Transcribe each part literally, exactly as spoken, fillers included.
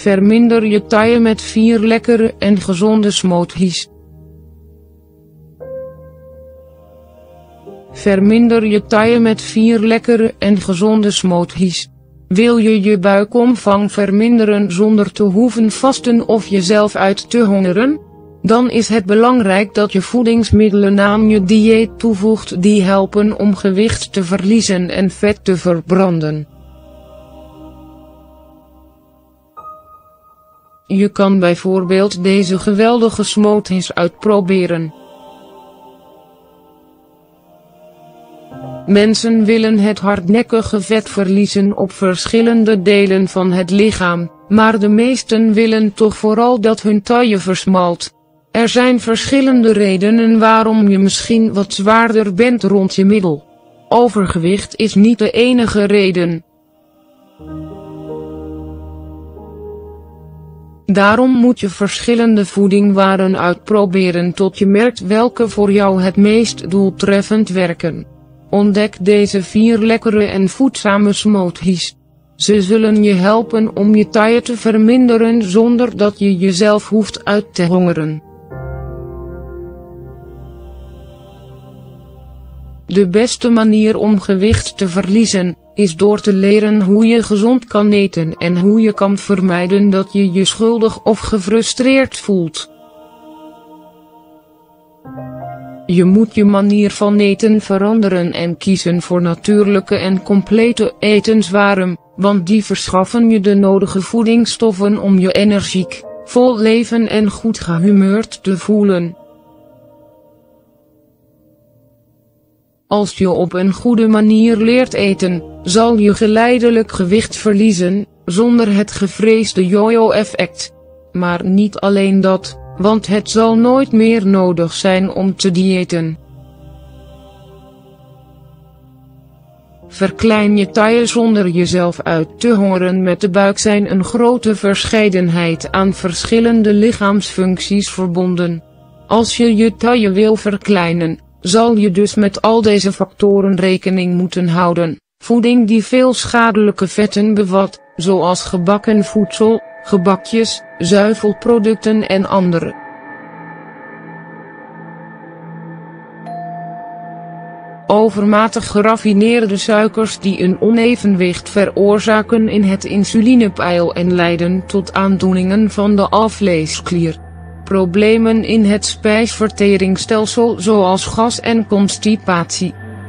Verminder je taille met vier lekkere en gezonde smoothies. Verminder je taille met vier lekkere en gezonde smoothies. Wil je je buikomvang verminderen zonder te hoeven vasten of jezelf uit te hongeren? Dan is het belangrijk dat je voedingsmiddelen aan je dieet toevoegt die helpen om gewicht te verliezen en vet te verbranden. Je kan bijvoorbeeld deze geweldige smoothies uitproberen. Mensen willen het hardnekkige vet verliezen op verschillende delen van het lichaam, maar de meesten willen toch vooral dat hun taille versmalt. Er zijn verschillende redenen waarom je misschien wat zwaarder bent rond je middel. Overgewicht is niet de enige reden. Daarom moet je verschillende voedingwaren uitproberen tot je merkt welke voor jou het meest doeltreffend werken. Ontdek deze vier lekkere en voedzame smoothies. Ze zullen je helpen om je taille te verminderen zonder dat je jezelf hoeft uit te hongeren. De beste manier om gewicht te verliezen, is door te leren hoe je gezond kan eten en hoe je kan vermijden dat je je schuldig of gefrustreerd voelt. Je moet je manier van eten veranderen en kiezen voor natuurlijke en complete etenswaren, want die verschaffen je de nodige voedingsstoffen om je energiek, vol leven en goed gehumeurd te voelen. Als je op een goede manier leert eten, zal je geleidelijk gewicht verliezen, zonder het gevreesde yo-yo-effect. Maar niet alleen dat, want het zal nooit meer nodig zijn om te diëten. Verklein je taille zonder jezelf uit te hongeren. Met de buik zijn een grote verscheidenheid aan verschillende lichaamsfuncties verbonden. Als je je taille wil verkleinen, zal je dus met al deze factoren rekening moeten houden. Voeding die veel schadelijke vetten bevat, zoals gebakken voedsel, gebakjes, zuivelproducten en andere. Overmatig geraffineerde suikers die een onevenwicht veroorzaken in het insulinepeil en leiden tot aandoeningen van de alvleesklier. Problemen in het spijsverteringsstelsel zoals gas en constipatie.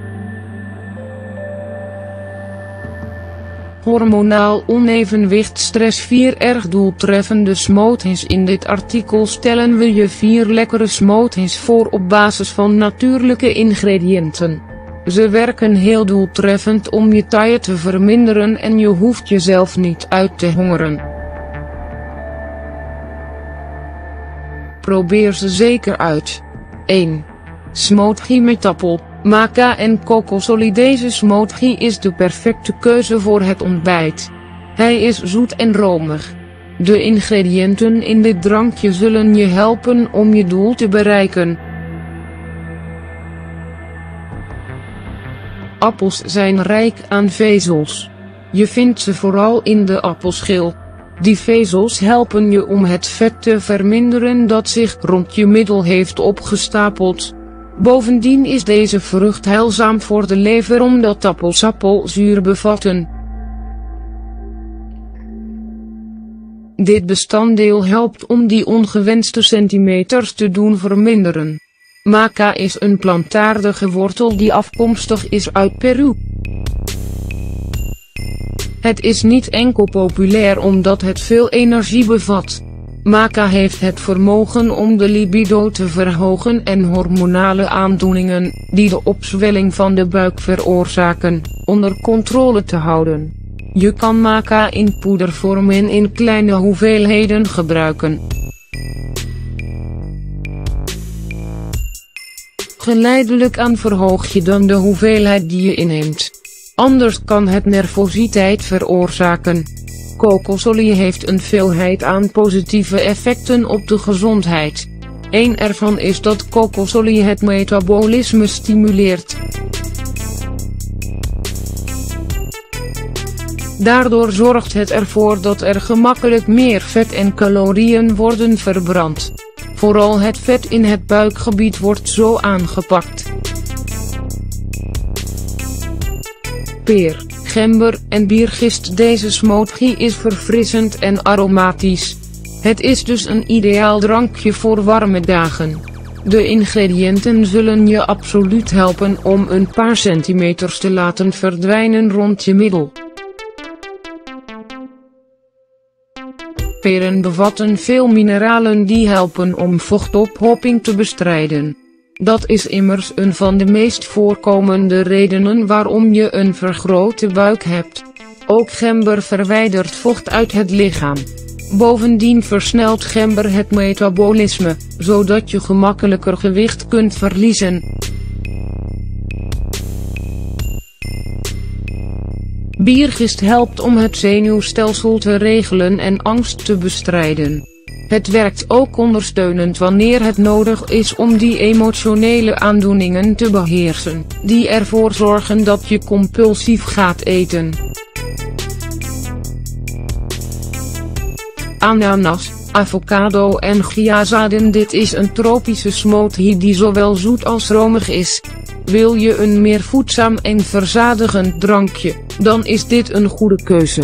Hormonaal onevenwicht, stress. Vier erg doeltreffende smoothies. In dit artikel stellen we je vier lekkere smoothies voor op basis van natuurlijke ingrediënten. Ze werken heel doeltreffend om je taille te verminderen en je hoeft jezelf niet uit te hongeren. Probeer ze zeker uit. één. Smoothie met appel, maca en kokosolie. Deze smoothie is de perfecte keuze voor het ontbijt. Hij is zoet en romig. De ingrediënten in dit drankje zullen je helpen om je doel te bereiken. Appels zijn rijk aan vezels. Je vindt ze vooral in de appelschil. Die vezels helpen je om het vet te verminderen dat zich rond je middel heeft opgestapeld. Bovendien is deze vrucht heilzaam voor de lever omdat appels appelzuur bevatten. Dit bestanddeel helpt om die ongewenste centimeters te doen verminderen. Maca is een plantaardige wortel die afkomstig is uit Peru. Het is niet enkel populair omdat het veel energie bevat. Maca heeft het vermogen om de libido te verhogen en hormonale aandoeningen, die de opzwelling van de buik veroorzaken, onder controle te houden. Je kan maca in poedervorm en in kleine hoeveelheden gebruiken. Geleidelijk aan verhoog je dan de hoeveelheid die je inneemt. Anders kan het nervositeit veroorzaken. Kokosolie heeft een veelheid aan positieve effecten op de gezondheid. Eén ervan is dat kokosolie het metabolisme stimuleert. Daardoor zorgt het ervoor dat er gemakkelijk meer vet en calorieën worden verbrand. Vooral het vet in het buikgebied wordt zo aangepakt. Peer, gember en biergist. Deze smoothie is verfrissend en aromatisch. Het is dus een ideaal drankje voor warme dagen. De ingrediënten zullen je absoluut helpen om een paar centimeters te laten verdwijnen rond je middel. Peren bevatten veel mineralen die helpen om vochtophoping te bestrijden. Dat is immers een van de meest voorkomende redenen waarom je een vergrote buik hebt. Ook gember verwijdert vocht uit het lichaam. Bovendien versnelt gember het metabolisme, zodat je gemakkelijker gewicht kunt verliezen. Biergist helpt om het zenuwstelsel te regelen en angst te bestrijden. Het werkt ook ondersteunend wanneer het nodig is om die emotionele aandoeningen te beheersen, die ervoor zorgen dat je compulsief gaat eten. Ananas, avocado en chiazaden. Dit is een tropische smoothie die zowel zoet als romig is. Wil je een meer voedzaam en verzadigend drankje, dan is dit een goede keuze.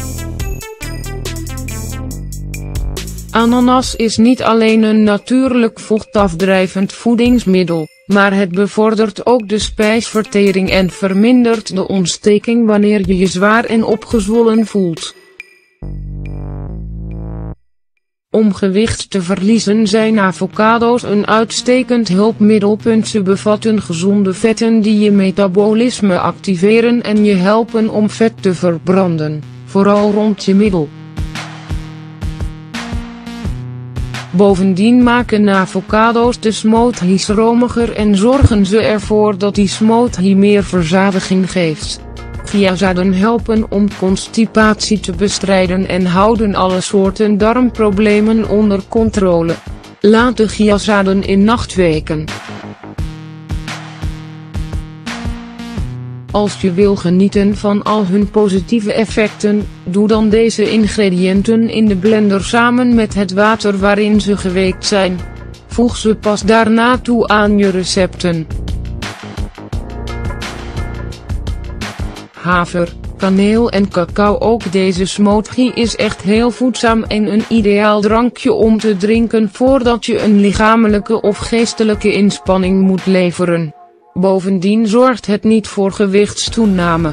Ananas is niet alleen een natuurlijk vochtafdrijvend voedingsmiddel, maar het bevordert ook de spijsvertering en vermindert de ontsteking wanneer je je zwaar en opgezwollen voelt. Om gewicht te verliezen zijn avocado's een uitstekend hulpmiddel. Ze bevatten gezonde vetten die je metabolisme activeren en je helpen om vet te verbranden, vooral rond je middel. Bovendien maken avocado's de smoothies romiger en zorgen ze ervoor dat die smoothie meer verzadiging geeft. Chiazaden helpen om constipatie te bestrijden en houden alle soorten darmproblemen onder controle. Laat de chiazaden in nacht weken. Als je wil genieten van al hun positieve effecten, doe dan deze ingrediënten in de blender samen met het water waarin ze geweekt zijn. Voeg ze pas daarna toe aan je recepten. Haver, kaneel en cacao. Ook deze smoothie is echt heel voedzaam en een ideaal drankje om te drinken voordat je een lichamelijke of geestelijke inspanning moet leveren. Bovendien zorgt het niet voor gewichtstoename.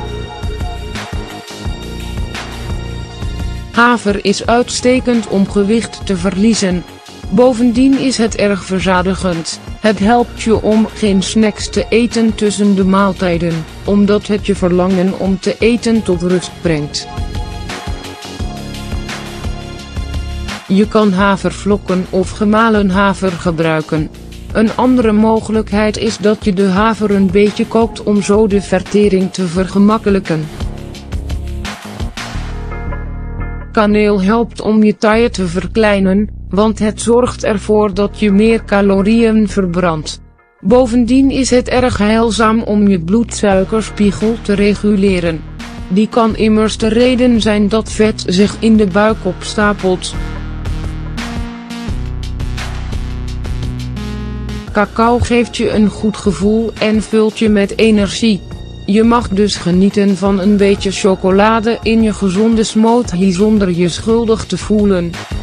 Haver is uitstekend om gewicht te verliezen. Bovendien is het erg verzadigend. Het helpt je om geen snacks te eten tussen de maaltijden, omdat het je verlangen om te eten tot rust brengt. Je kan havervlokken of gemalen haver gebruiken. Een andere mogelijkheid is dat je de haver een beetje kookt om zo de vertering te vergemakkelijken. Kaneel helpt om je taille te verkleinen, want het zorgt ervoor dat je meer calorieën verbrandt. Bovendien is het erg heilzaam om je bloedsuikerspiegel te reguleren. Die kan immers de reden zijn dat vet zich in de buik opstapelt. Cacao geeft je een goed gevoel en vult je met energie. Je mag dus genieten van een beetje chocolade in je gezonde smoothie zonder je schuldig te voelen.